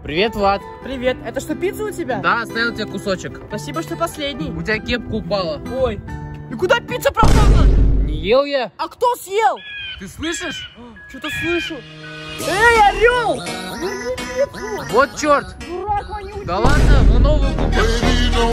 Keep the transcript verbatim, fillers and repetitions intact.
Привет, Влад. Привет, это что, пицца у тебя? Да, оставил тебе кусочек. Спасибо, что последний. У тебя кепка упала. Ой, и куда пицца пропала? Не ел я? А кто съел? Ты слышишь? Что-то слышу. Эй, орел! Верни пиццу! Вот черт. Дурак вонючий! Да ладно, мы новую купим.